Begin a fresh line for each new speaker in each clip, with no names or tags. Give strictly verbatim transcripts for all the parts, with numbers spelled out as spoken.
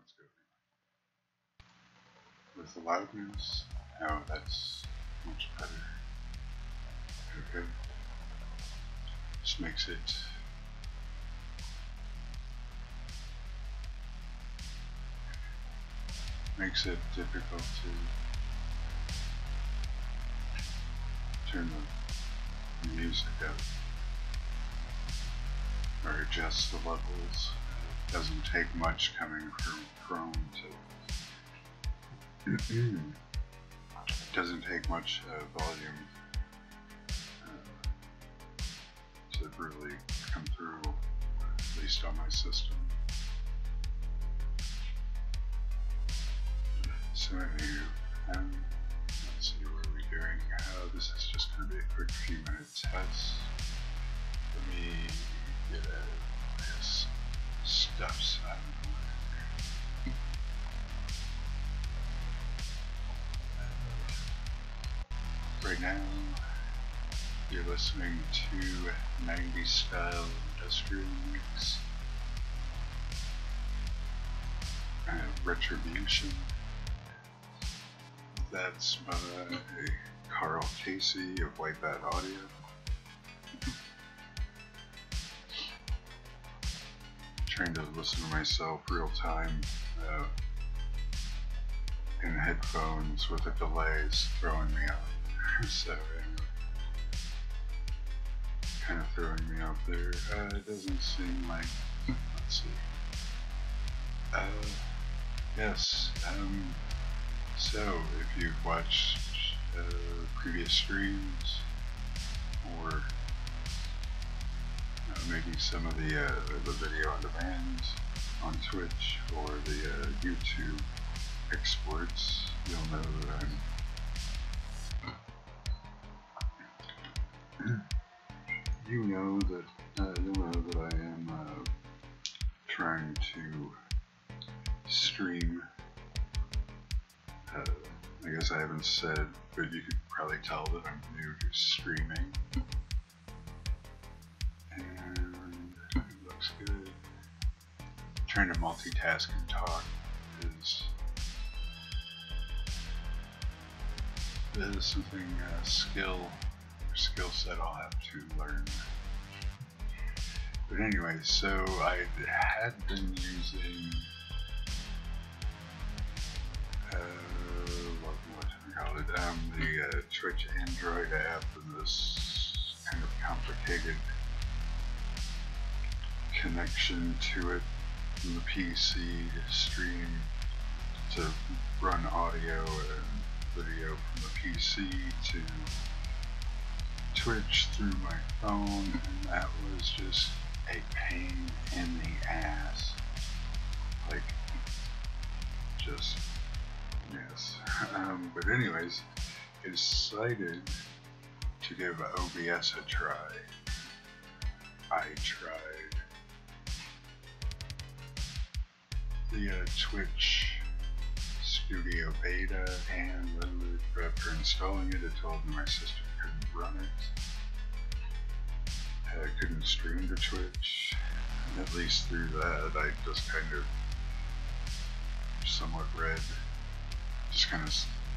let's go. With the loudness, oh, that's much better. Okay. Just makes it makes it difficult to turn the music up or adjust the levels. It doesn't take much coming from Chrome to it doesn't take much uh, volume uh, to really come through, at least on my system. So anyway, um, let's see, what are we doing? Uh, this is just going to be a quick few minute test. Let me get out of this stuff out of the way. Right now, you're listening to nineties style industrial mix. Uh, Retribution. That's by Carl Casey of Wipeout Audio. Trying to listen to myself real time uh, in headphones with a delay is throwing me off. So anyway, kind of throwing me off there. Uh, it doesn't seem like, let's see. Uh, yes, um, so if you've watched uh, previous streams or uh, maybe some of the, uh, the video on demand on Twitch or the uh, YouTube exports, you'll know that I'm You know that uh, you'll know that I am uh, trying to stream. Uh, I guess I haven't said, but you could probably tell that I'm new to streaming. And it looks good. Trying to multitask and talk is is something uh, skill. skill set I'll have to learn. But anyway, so I had been using uh, what, what do we call it? Um, the uh, Twitch Android app and this kind of complicated connection to it from the P C to stream, to run audio and video from the P C to Twitch through my phone, and that was just a pain in the ass. Like, just, yes. Um, but anyways, I decided to give O B S a try. I tried the uh, Twitch Studio Beta, and literally after installing it, it told me my system couldn't run it. I couldn't stream to Twitch, and at least through that I just kind of somewhat read, just kind of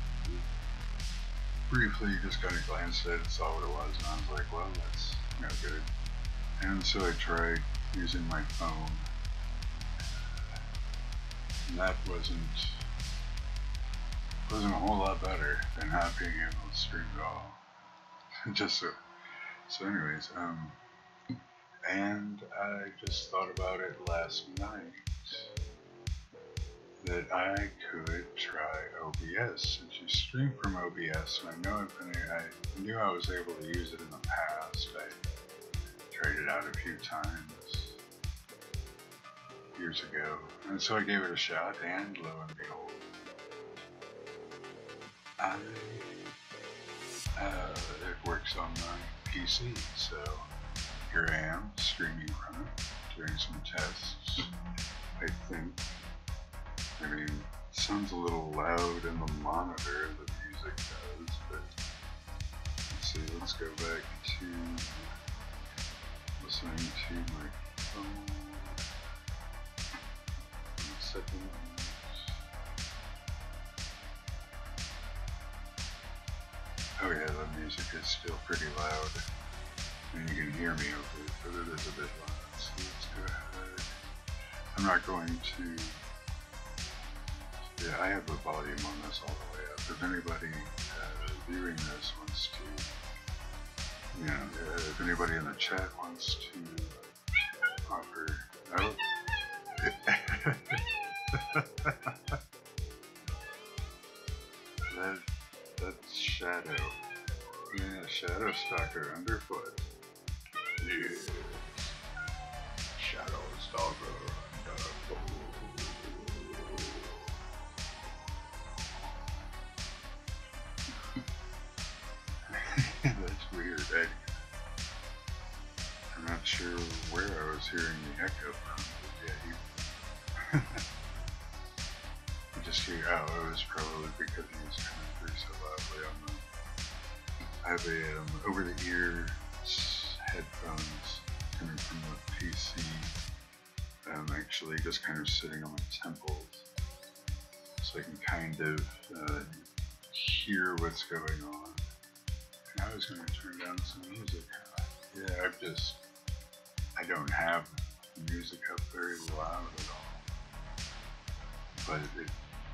briefly just kind of glanced at it, saw what it was, and I was like, well, that's no good. And so I tried using my phone, and that wasn't wasn't a whole lot better than not being able to stream at all. Just so, so anyways, um, and I just thought about it last night that I could try O B S. Since you stream from O B S, and I know I've been, I knew I was able to use it in the past. I tried it out a few times years ago, and so I gave it a shot, and lo and behold, I, uh, it works on my P C, so here I am streaming from it, doing some tests. I think, I mean, it sounds a little loud in the monitor, the music does, but let's see, let's go back to listening to my phone. One second. Oh yeah, the music is still pretty loud. And you can hear me over it, but it is a bit loud. So let's go ahead. I'm not going to... Yeah, I have the volume on this all the way up. If anybody uh, viewing this wants to... You know, uh, if anybody in the chat wants to offer... Oh. that, that's Shadow. Yeah, Shadow Stalker underfoot. Yes. Shadow Stalker underfoot. That's weird. I, I'm not sure where I was hearing the echo from, but yeah, he... I just hear, oh, it was probably because he was coming through so loudly on the... I have a um, over-the-ear headphones coming from the P C. I'm actually just kind of sitting on my temples, so I can kind of uh, hear what's going on. And I was going to turn down some music. Yeah, I've just, I don't have music up very loud at all. But it,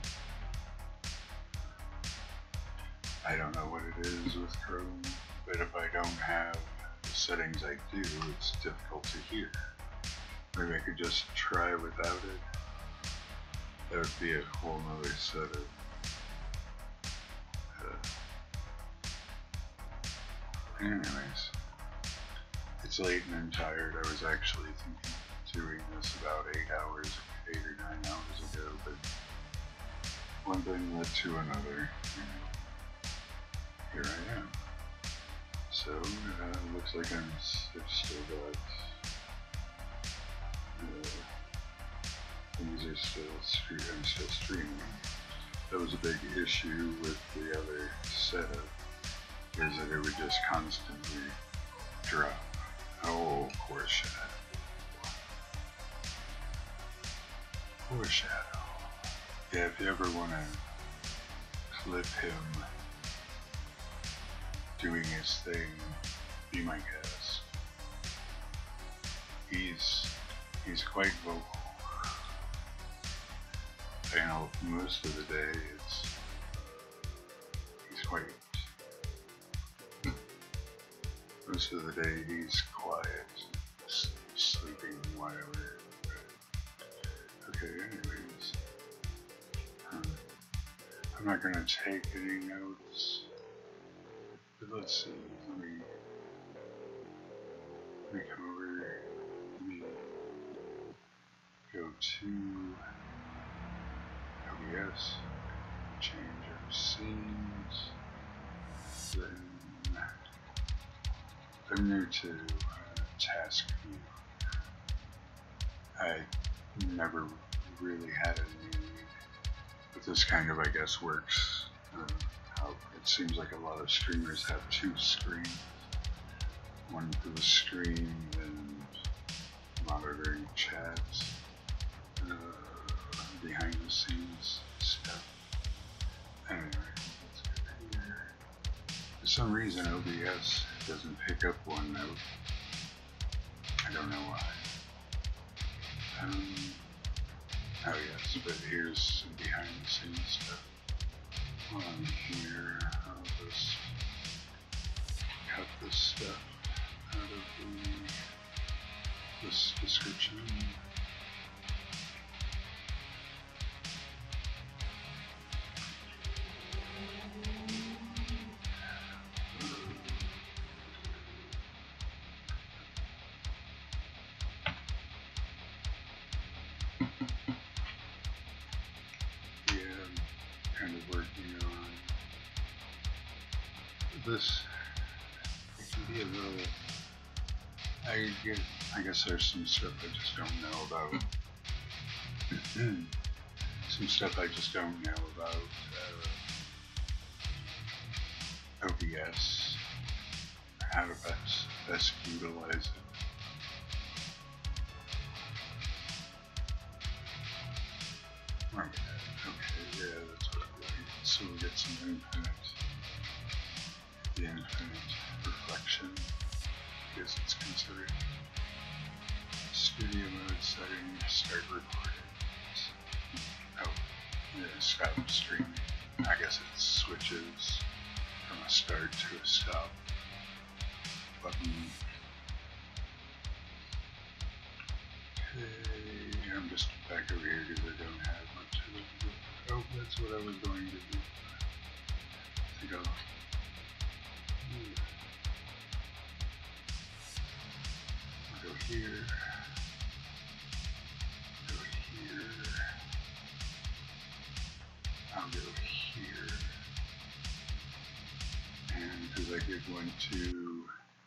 I don't know what it is with Chrome, but if I don't have the settings I do, it's difficult to hear. Maybe I could just try without it. That would be a whole nother set of uh, anyways. It's late and I'm tired. I was actually thinking of doing this about eight hours, eight or nine hours ago, but one thing led to another. You know. Here I am. So, uh, looks like I'm I've still got, uh, things are still, stre I'm still streaming. That was a big issue with the other setup, is that it would just constantly drop. Oh, poor Shadow. Poor Shadow. Yeah, if you ever want to clip him doing his thing, be my guest. He's he's quite vocal. I know most of the day it's he's quite most of the day he's quiet, sleeping, whatever. Okay, anyways, um, I'm not gonna take any notes. Let's see, let me, let me come over, let me go to O B S, change our scenes, then I'm new to uh, task view. I never really had a need, but this kind of, I guess, works. Uh, It seems like a lot of streamers have two screens, one for the stream and monitoring chats, uh, behind the scenes stuff. Anyway, let's go here. For some reason O B S doesn't pick up OneNote. I don't know why. Um, oh yes, but here's some behind the scenes stuff. On here, I'll just cut this stuff out of the, this description. This, it can be a little, I get, I guess there's some stuff I just don't know about, some stuff I just don't know about uh, O B S, how to best, best utilize it. Okay, okay, yeah, that's what I'm doing. So we'll get some input. the infinite reflection, I guess it's considered. Studio mode setting, start recording. Oh, yeah, stop streaming. I guess it switches from a start to a stop button. Okay, I'm just back over here because I don't have much of it. Oh, that's what I was going to do. I think I'll... I'll go here. Go here. I'll go here. And because I did want to...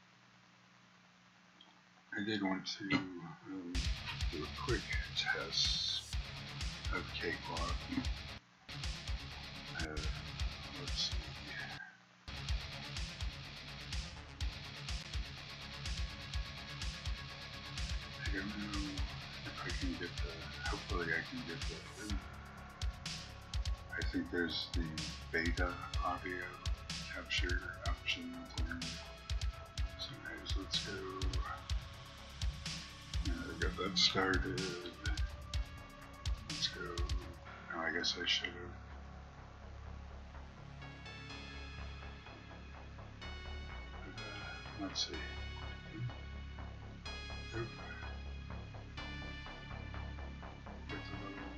I did want to um, do a quick test of Cakewalk. Uh, let's see. I don't know if I can get the, hopefully I can get the, I think there's the beta audio capture option thing. So guys, let's go. I got that started. Let's go. Oh, I guess I should have. Uh, let's see. Oop. Get the little.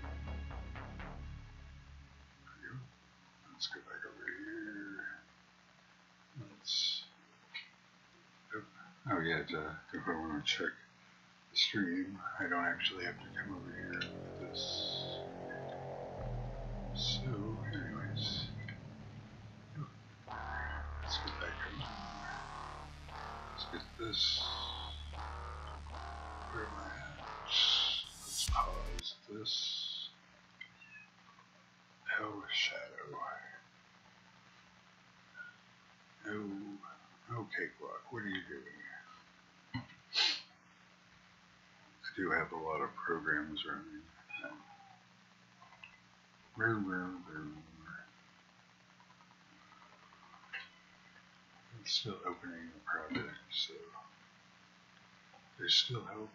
There we go. Let's go back over here. Let's. Oop. Oh yeah, to, if I want to check the stream, I don't actually have to come over here with this. So, anyways, let's get back on. Let's get this. Where am I at? Let's pause this. Oh, shadow. Oh, oh, Cakewalk, what are you doing? I do have a lot of programs running. Vroom, vroom, vroom. It's still opening the project, so there's still hope.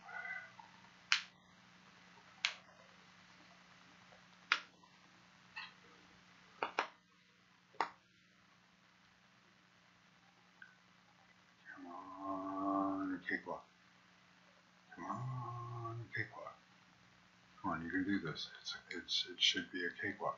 Come on, Cakewalk. Come on, Cakewalk. Come on, you can do this. It's, it's, it should be a cakewalk.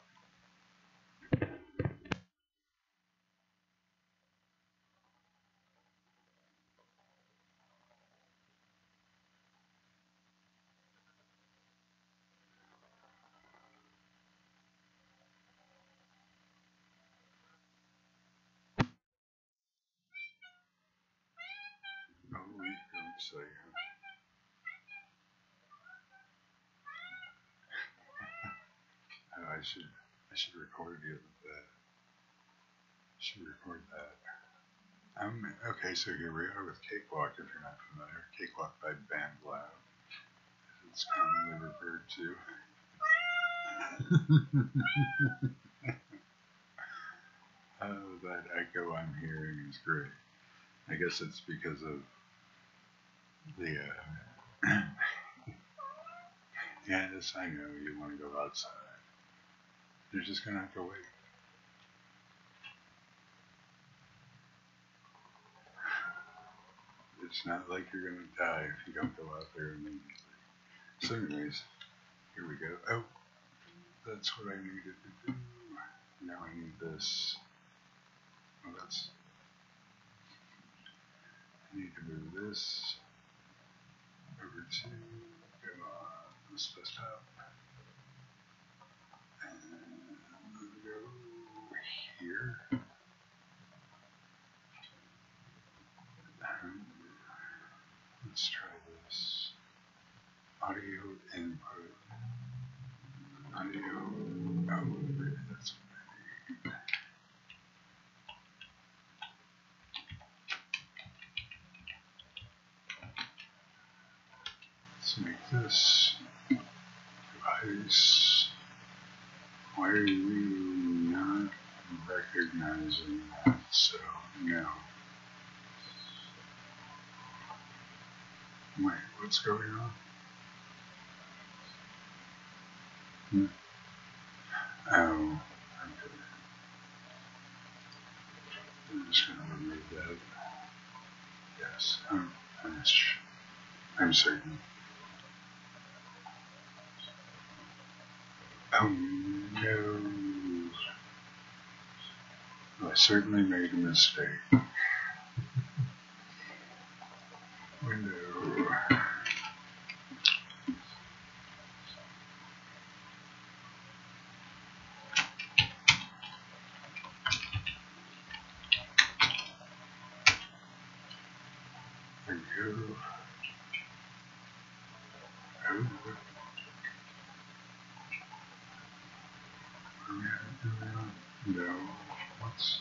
Oh, we don't say. Oh, I should, I should record you that. I should record that. Um, okay, so here we are with Cakewalk, if you're not familiar. Cakewalk by Bandlab, as it's commonly referred to. Oh, that echo I'm hearing is great. I guess it's because of the, uh, yes, I know you want to go outside. You're just going to have to wait. It's not like you're going to die if you don't go out there immediately. So anyways, here we go. Oh, that's what I needed to do. Now I need this. Oh, that's... I need to move this over to, come on, this desktop. And go here. Um, let's try this. Audio input. Audio. Oh, maybe that's what I need. Let's make this device. Why are you not recognizing? recognizing that, so now. Wait, what's going on? Hmm. Oh, okay. I'm just going to remove that. Yes, I'm, I'm, I'm certain. Oh no. I certainly made a mistake. Window. There we go. Oh, what are we doing? No. What's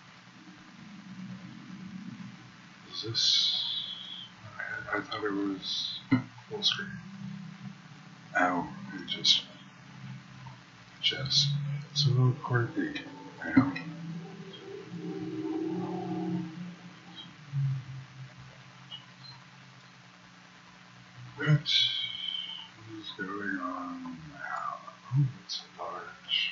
is this? I, I thought it was full screen. Oh, it just just it's a little quirky. I know. What is going on now? Oh, it's large.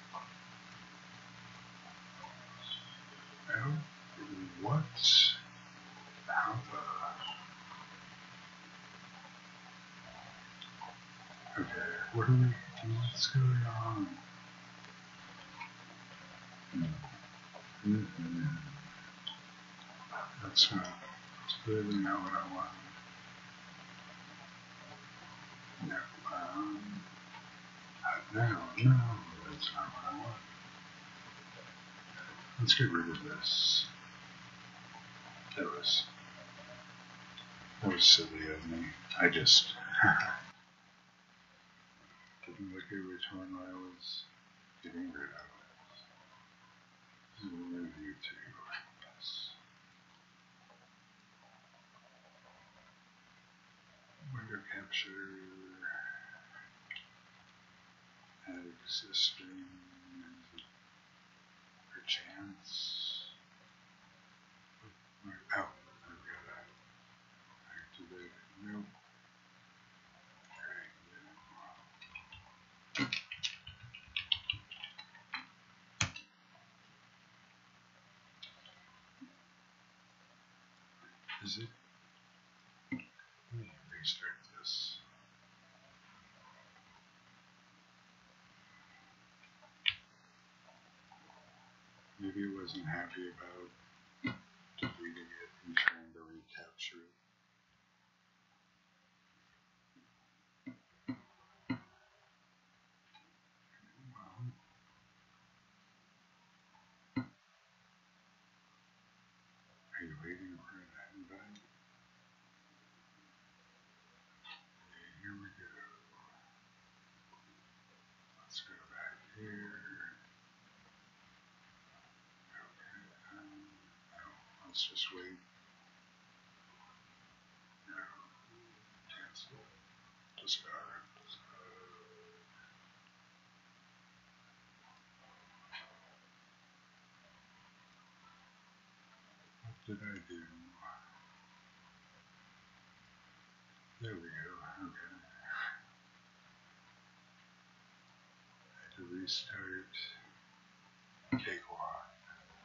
Oh, what? How the? Okay, what are we? What's going on? Mm-hmm. That's not. That's clearly not what I want. No. Um. No. No. That's not what I want. Let's get rid of this. That was. That was silly of me. I just didn't look at which one I was getting rid of. Remove you too. Yes. Window capture. Add existing. Perchance. Oh, I've got to activate it. Nope. Is it? Let me restart this. Maybe it wasn't happy about deleting it and trying to recapture it. Well, are you waiting for that invite? Okay, here we go. Let's go back here. Okay, um, no, let's just wait. No, cancel. Discard. Discard. What did I do? There we go. Okay. I had to restart Cakewalk.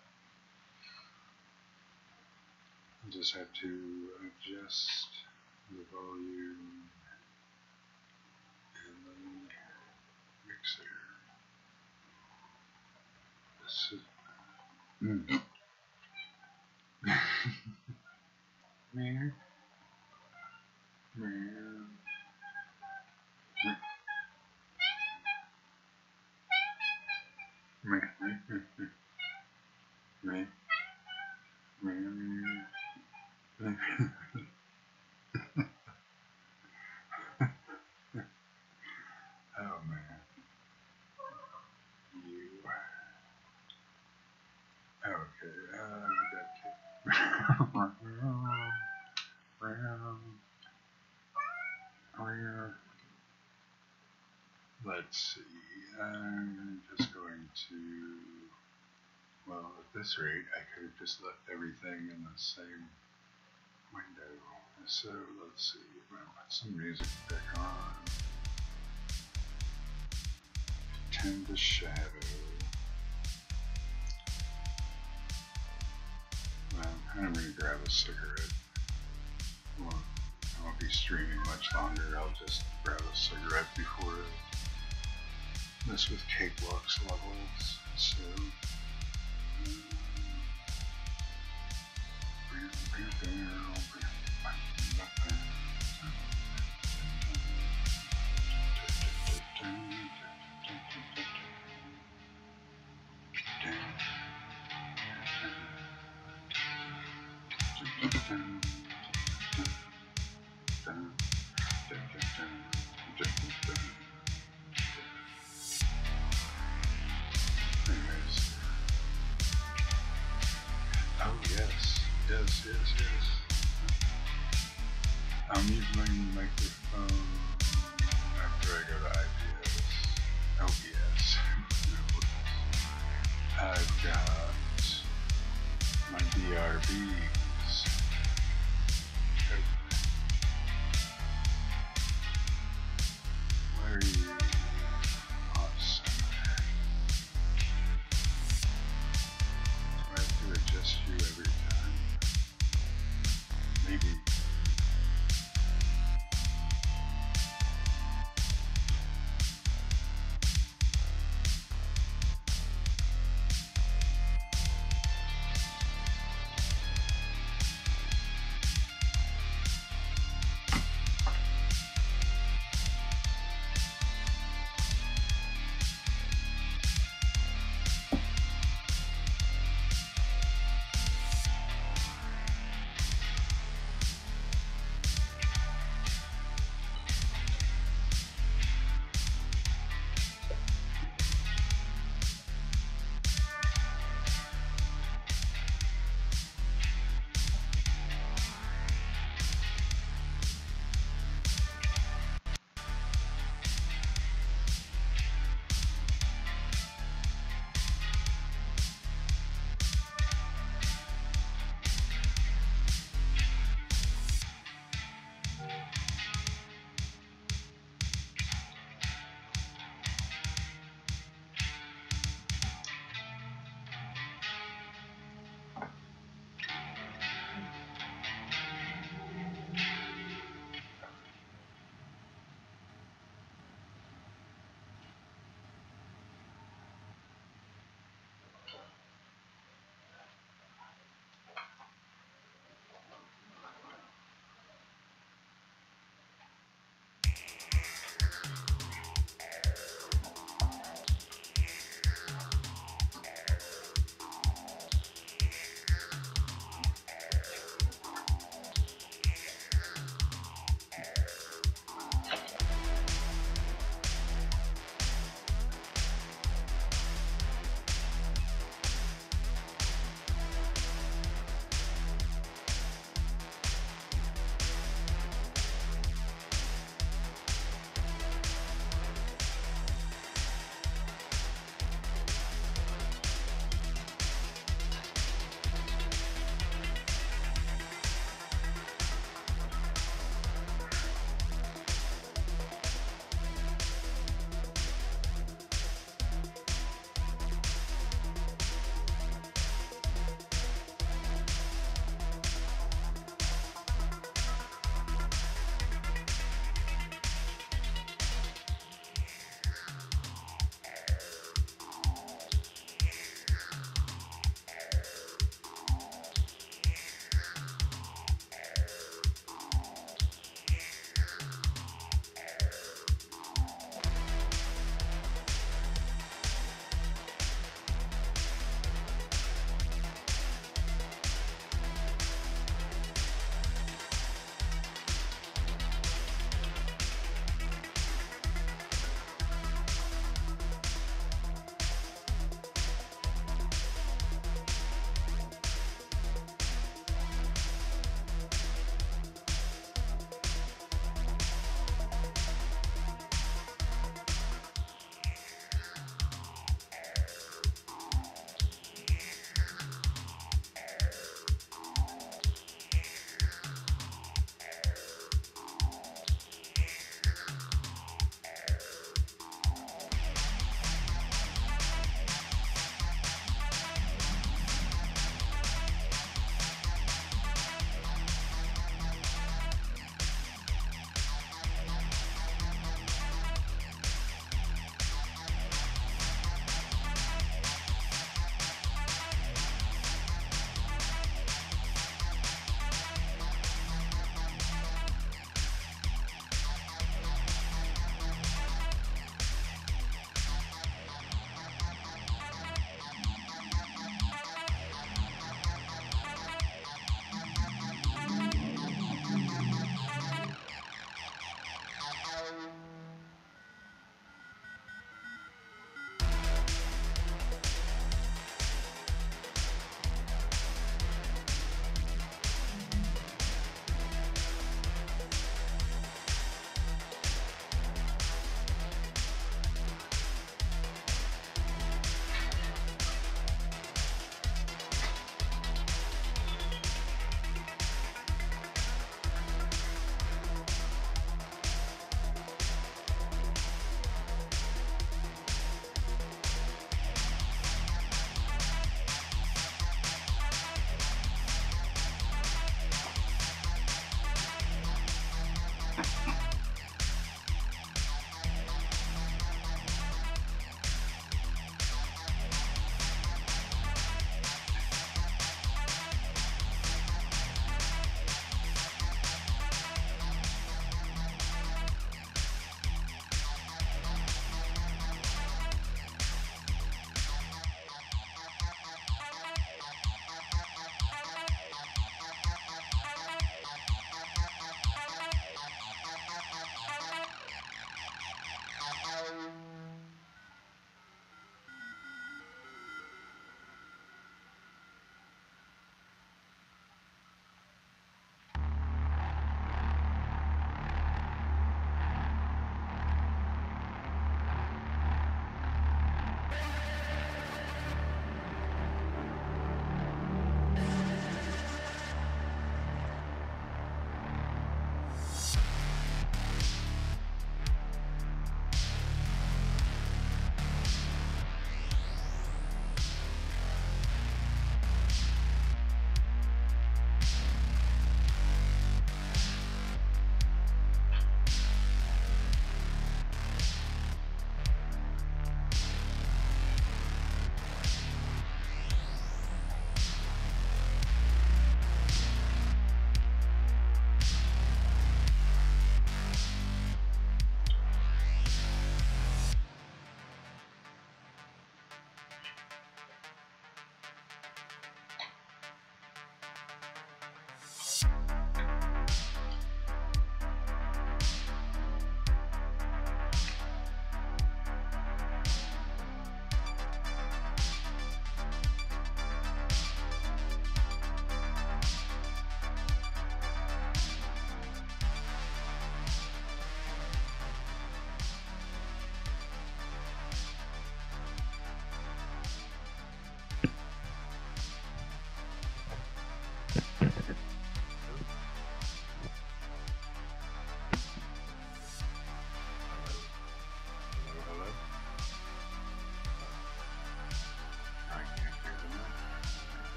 I just had to adjust the volume in the mixer. This is. Mm. Man. Man. Man. Man. Man. Man. Man. Oh man. You. Okay. Uh, we got Let's see. I'm just going to. Well, this rate, I could have just left everything in the same window. So let's see, well, some music back on. Tend to shadow. Well, I'm going to grab a cigarette. I won't, I won't be streaming much longer. I'll just grab a cigarette before I mess with Cakewalk's levels. So, um, anyways. Oh yes, yes, yes, yes. I'm using my microphone after I go to I B S. O B S. I've got my B R Bs. Where are you? Awesome. Do I have to adjust you every time? Maybe.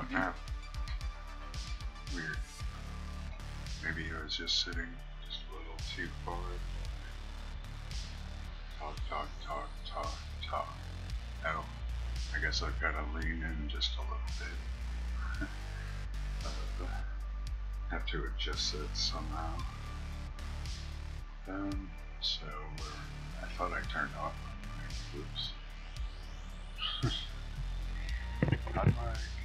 no. Weird. Maybe he was just sitting just a little too forward. Talk, talk, talk, talk, talk. Oh, I guess I've got to lean in just a little bit. uh, have to adjust it somehow. Um, so uh, I thought I turned off my whoops. Hot mic.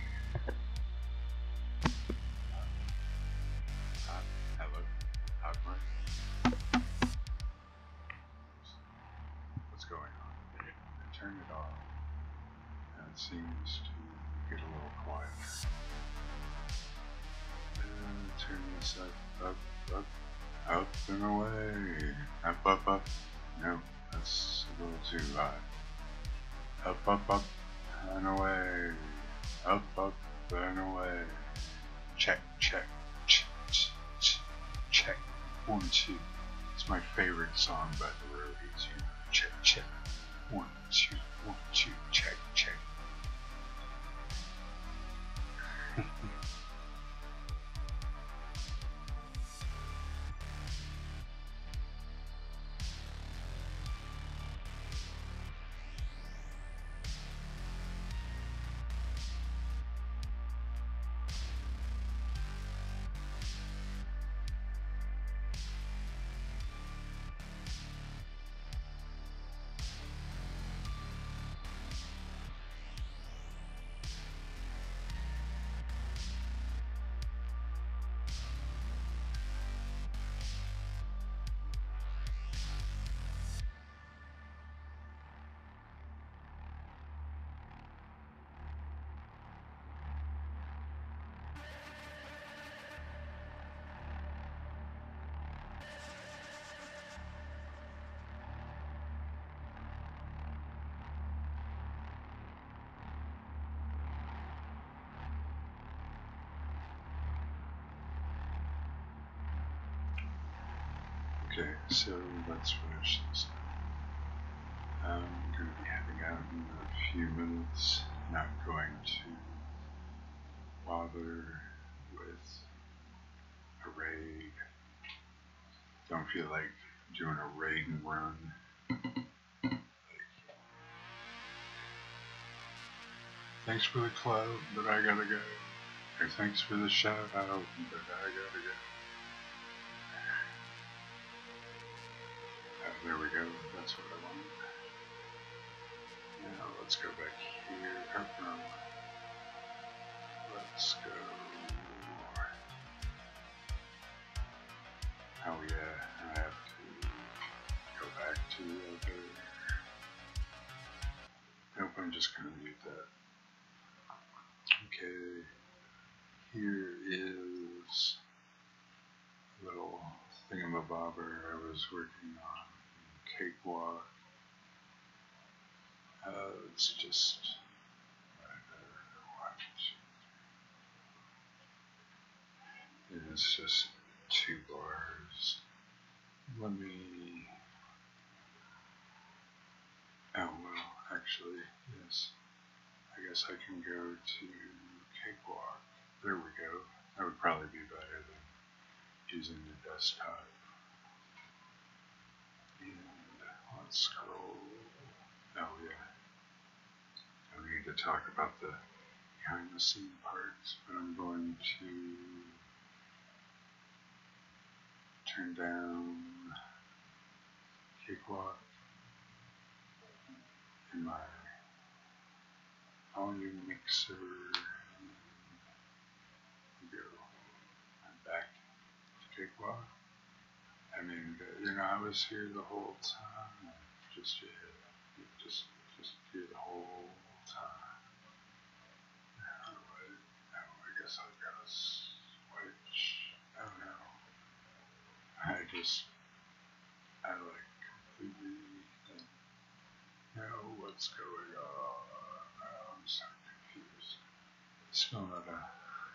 Hot, hello. Hot mic. What's going on? I turned it off, and it seems to get a little quieter. And turn this up, up, up, up and away. Up, up, up. No, that's a little too high. Up, up, up and away. Up, up and away. Check, check, ch, ch, ch, check. One, two. It's my favorite song by the Roadies. You know, check, check. One, two, one, two, check, check. Okay, so let's finish this now. I'm going to be heading out in a few minutes. Not going to bother with a raid. Don't feel like doing a raid and run. Like, thanks for the clout, but I gotta go. Or thanks for the shout out, but I gotta go. There we go, that's what I wanted. Now let's go back here. Oh, no. Let's go. Oh yeah, I have to go back to the other. Nope, I'm just gonna mute that. Okay, here is a little thingamabobber I was working on. Cakewalk. Uh, it's just it's just two bars. Let me. Oh well, actually, yes. I guess I can go to Cakewalk. There we go. That would probably be better than using the desktop. And let's scroll. Oh yeah. I need to talk about the behind the scene parts, but I'm going to turn down Cakewalk in my volume mixer. Go. I'm back to Cakewalk. I mean, you know, I was here the whole time. Just yeah, just just here the whole time. How do I? Oh, I guess I gotta switch. Oh no. I just I like completely don't know what's going on. Oh, I'm so confused. Still not a,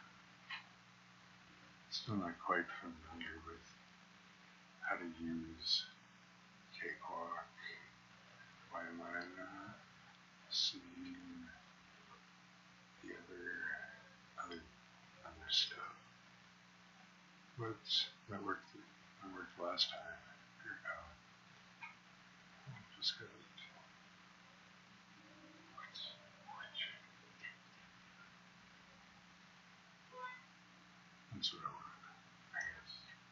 still not quite familiar with how to use Cakewalk. Why am I not seeing the other worked. That worked. That worked last time. Here we go. Just got it. That's what I wanted, I guess.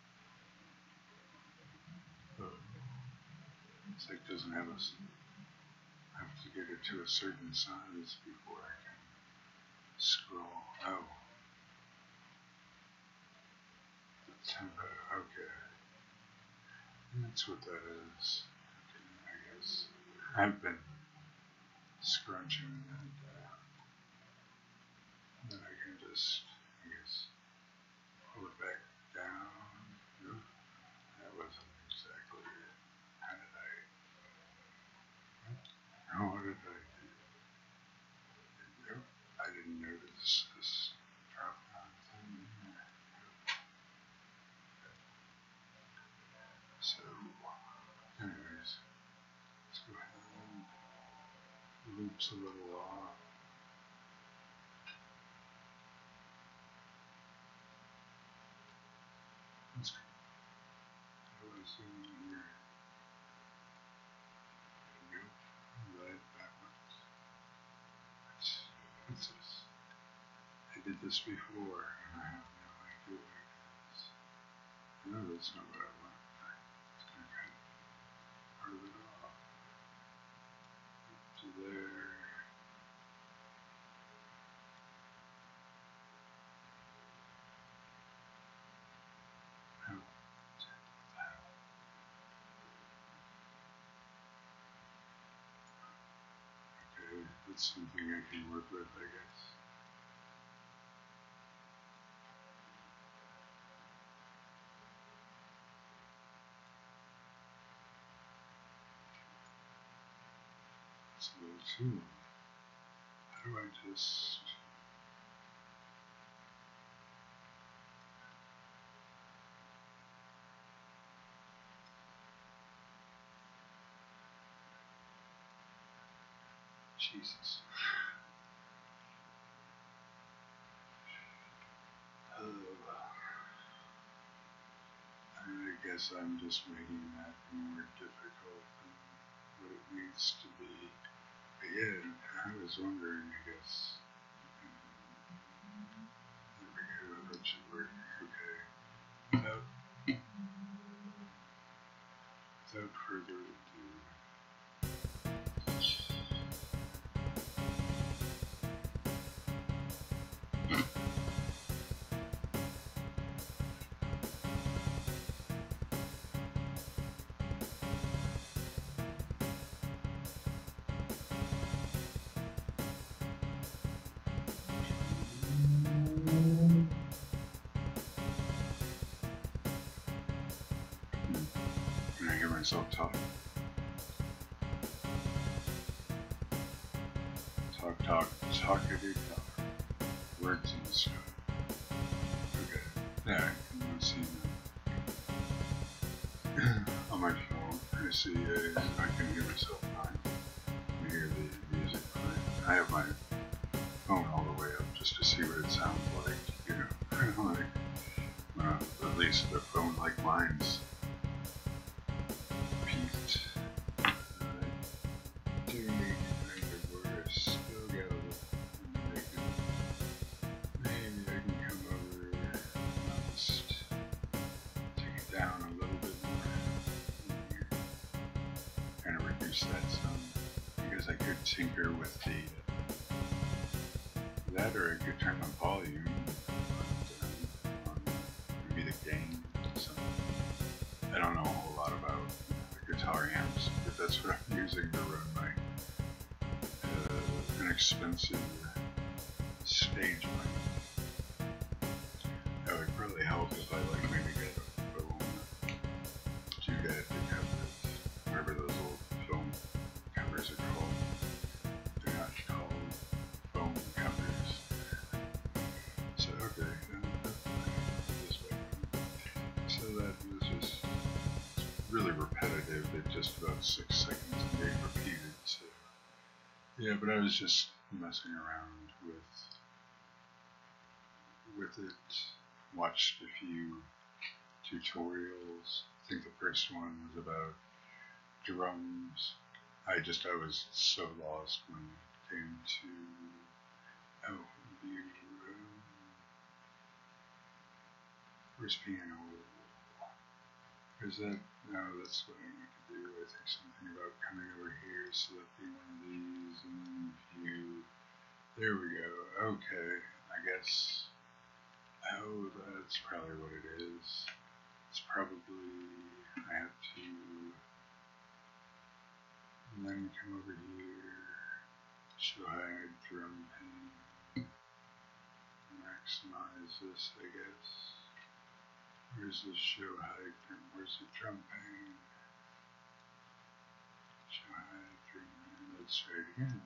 Oh. It's like it doesn't have us. I have to get it to a certain size before I can scroll. Oh. The tempo. Okay. That's what that is. Okay, I guess. I've been scrunching that down. And then I can just, I guess, pull it back down. Nope. That wasn't exactly it. How did I? Oh, what did I do? Nope. I didn't notice this drop down thing here. So, anyways, let's go ahead and loops a little off. Let's go. How do I zoom in here? There we go. Right backwards. What's, what's this? I did this before, and I have no idea what it is. No, that's not what I want. It's going to cut part of it off. To there. Oh. Okay, that's something I can work with, I guess. It's a little too long. How do I just... Jesus. Oh. I guess I'm just making that more difficult than what it needs to be. But yeah, I was wondering, I guess. There we go, that should work. Okay. Without, without further ado. Can I hear myself talk? Talk, talk, talkity talk. Words in the sky. Okay. Yeah, I can now see that. On my phone, I see, uh, I can hear myself fine. I hear the music fine. I have my phone all the way up just to see what it sounds like, you know. Like, uh, at least a phone like mine's peaked. Uh, doing kind of worse. Still got a little. Maybe I can come over and I'll just take it down a little bit more. Here. Kind of reduce that some. Because I could tinker with the. That, or I could turn the volume on maybe the gain. Something. I don't know a whole lot about the guitar amps, but that's what I'm using to run my uh, inexpensive stage mic. That would really help if I like maybe get a foam Judah to cover it, whatever those old foam covers are called. They're not called foam covers. So okay, uh, this way. So that was just really repetitive at just about six seconds and being repeated. So yeah, but I was just messing around with with it. Watched a few tutorials. I think the first one was about drums. I just, I was so lost when it came to, oh, view, um, where's piano? Is that, no, that's what I need to do. I think something about coming over here, selecting one of these, and then view. There we go. Okay, I guess, oh, that's probably what it is. It's probably, I have to, and then come over here, show hide drum pane, maximize this, I guess. Where's the show hide drum, where's the drum pane? Show hide drum pane, let's try it again.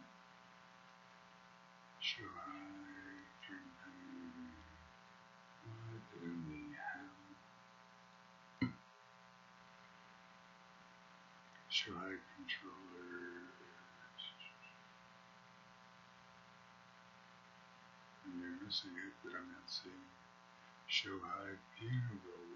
Show hide drum pane, what in the hell? Show hide controller. And you're missing it, but I'm not seeing. Show hide piano roll.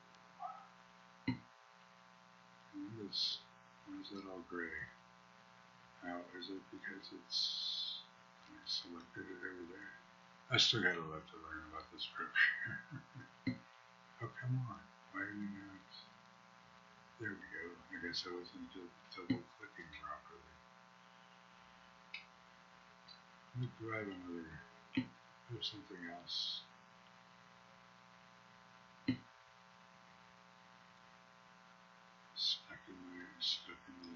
What is, why is that all gray? Now, is it because it's, I selected it over there? I still got a lot to learn about this program. Oh, come on. Why are you not? There we go. I guess I wasn't double clicking properly. Do I have another? There's something else. Stuck in there, stuck in the.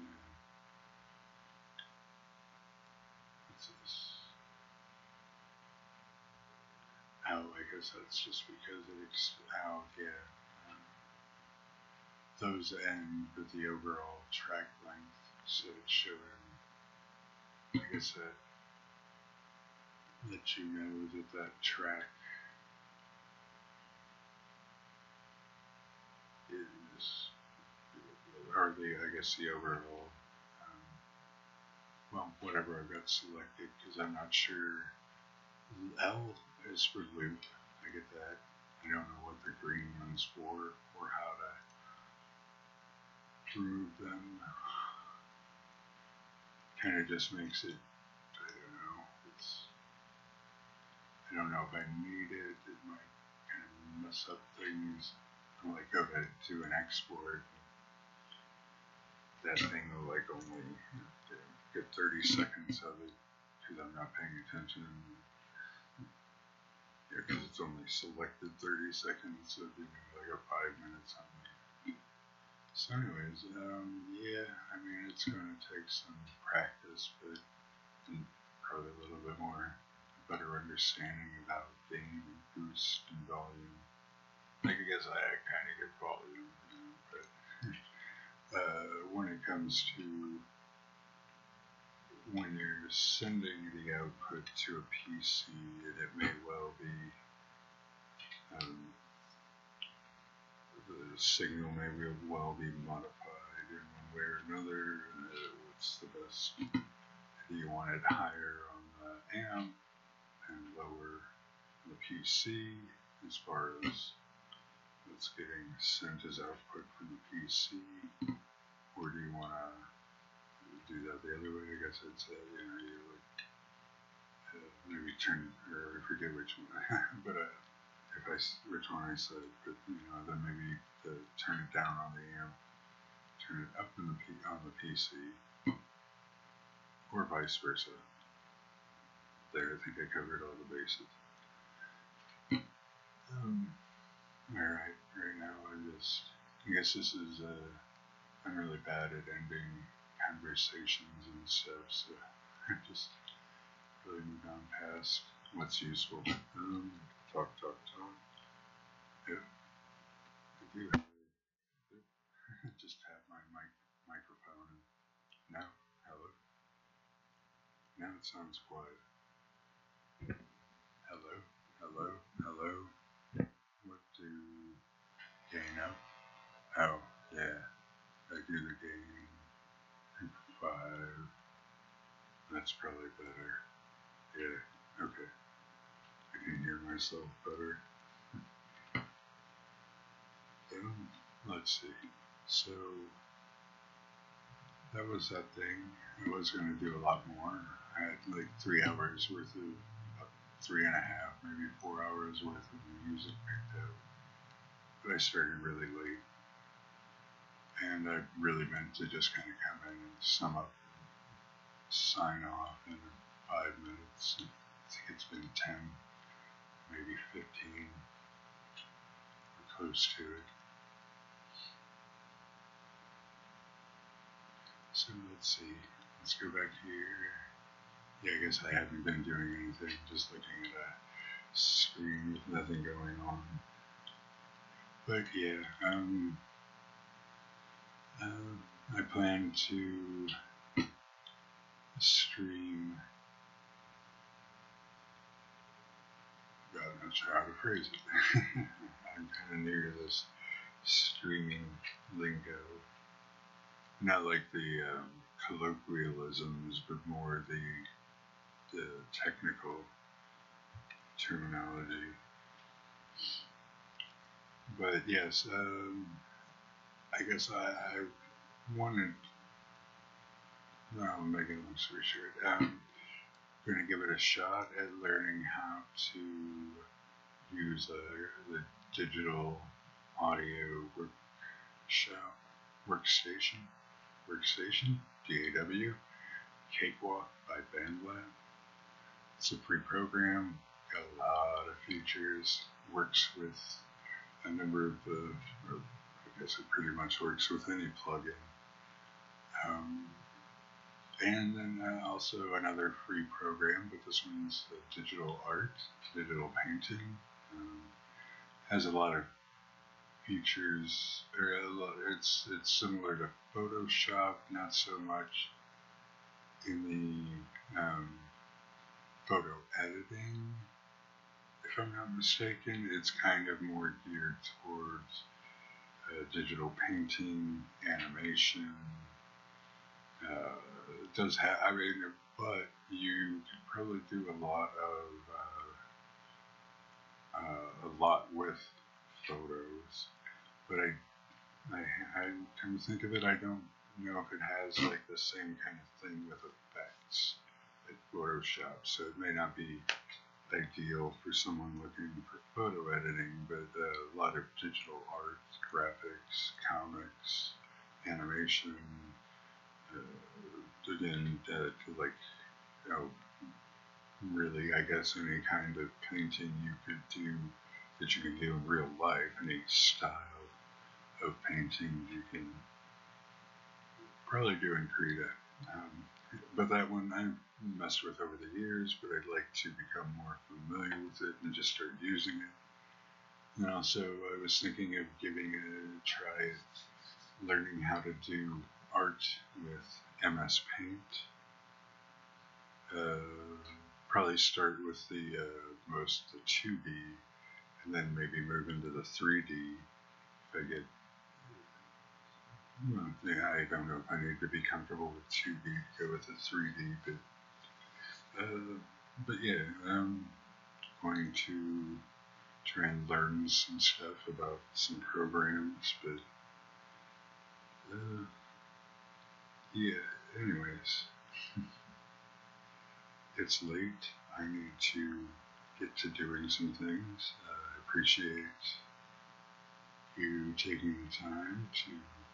What's this? Oh, I guess that's just because it's. Oh, yeah. Um, those end with the overall track length, so it's showing. I guess that lets you know that that track is, or the, I guess the overall, um, well, whatever I've got selected, because I'm not sure. L is for loop, I get that. I don't know what the green one's for, or how to prove them. Kind of just makes it, I don't know, it's, I don't know if I need it, it might kind of mess up things. I'll like go to do an export, that thing will like only you know, get thirty seconds of it, because I'm not paying attention. Yeah, because it's only selected thirty seconds of, you know, like a five minutes on me. So anyways, um, yeah, I mean, it's going to take some practice, but and probably a little bit more, a better understanding of how gain and boost and volume. Like, I guess I kind of get volume, you know, but uh, when it comes to when you're sending the output to a P C, and it may well be um, the signal may well be modified in one way or another. Uh, what's the best? Do you want it higher on the amp and lower on the P C as far as what's getting sent as output from the P C, or do you want to do that the other way? I guess I'd say, you know, you would uh, maybe turn, or I forget which one, but uh, if I, which one I said, but you know, then maybe to turn it down on the amp, turn it up in the P, on the P C, or vice versa. There, I think I covered all the bases. Um, alright, right now I just, I guess this is, uh, I'm really bad at ending conversations and stuff, so I just really moved on past what's useful. Um, talk, talk, talk. Yeah, I do have a, just have my mic, microphone, and now, hello. Now it sounds quiet. Hello, hello, hello. What do gain up? Oh, yeah, I do the gain five. That's probably better. Yeah, okay. I can hear myself better. Um, let's see. So that was that thing. I was going to do a lot more. I had like three hours worth of, about three and a half, maybe four hours worth of music picked out. But I started really late. And I really meant to just kind of come in and sum up and sign off in five minutes. I think it's been ten, maybe fifteen, or close to it. So let's see. Let's go back here. Yeah, I guess I haven't been doing anything, just looking at a screen with nothing going on. But yeah, um, uh, I plan to stream. God, I'm not sure how to phrase it. I'm kind of new to this streaming lingo. Not like the um, colloquialisms, but more the, the technical terminology. But yes, um, I guess I, I wanted, well, I'll make it long story short. I'm going to give it a shot at learning how to use uh, the digital audio workshop, workstation, workstation, D A W, Cakewalk by Bandlab. It's a free program, got a lot of features, works with a number of, uh, or I guess it pretty much works with any plugin. Um, and then uh, also another free program, but this one's uh, digital art, digital painting. Um, has a lot of features. Or a lot, it's it's similar to Photoshop, not so much in the um, photo editing. If I'm not mistaken, it's kind of more geared towards uh, digital painting, animation. Uh, it does have, I mean, but you could probably do a lot of, uh, uh, a lot with photos. But I, I, I come to think of it, I don't know if it has like the same kind of thing with effects at Photoshop. So it may not be ideal for someone looking for photo editing, but uh, a lot of digital art, graphics, comics, animation, uh, again, uh, like, you know, really, I guess any kind of painting you could do that you can do in real life, any style of painting you can probably do in Krita. Um, but that one I've messed with over the years, but I'd like to become more familiar with it and just start using it. And also I was thinking of giving it a try at learning how to do art with M S Paint. Uh, probably start with the uh, most the two D and then maybe move into the three D if I get. Well, yeah, I don't know if I need to be comfortable with two D to go with the three D, but uh, but yeah, I'm going to try and learn some stuff about some programs, but uh, yeah, anyways, it's late. I need to get to doing some things. Uh, I appreciate you taking the time to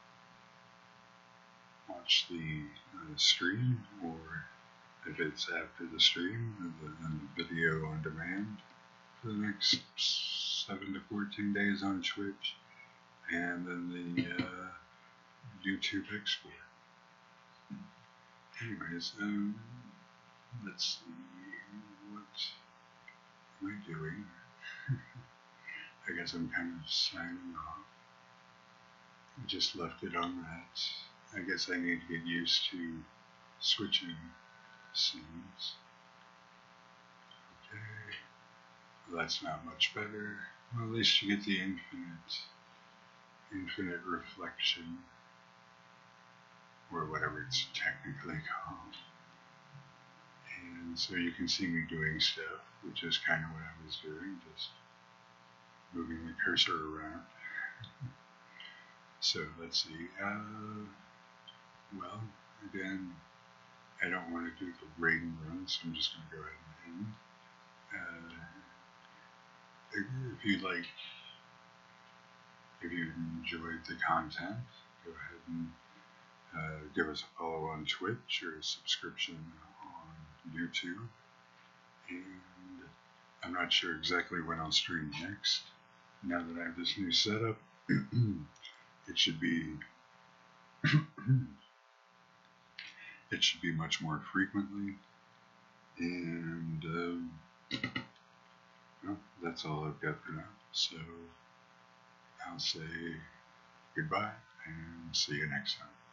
watch the uh, stream, or if it's after the stream, then the video on demand for the next seven to fourteen days on Twitch, and then the uh, YouTube export. Anyways, um, let's see, what am I doing? I guess I'm kind of signing off. I just left it on that. I guess I need to get used to switching scenes. Okay, well, that's not much better. Well, at least you get the infinite, infinite reflection, or whatever it's technically called. And so you can see me doing stuff, which is kind of what I was doing, just moving the cursor around. So let's see. Uh, well, again, I don't want to do the rating run, so I'm just going to go ahead and end. Uh, if you like, if you enjoyed the content, go ahead and uh, give us a follow on Twitch or a subscription on YouTube. And I'm not sure exactly when I'll stream next. Now that I have this new setup, it should be it should be much more frequently. And um, well, that's all I've got for now. So I'll say goodbye and see you next time.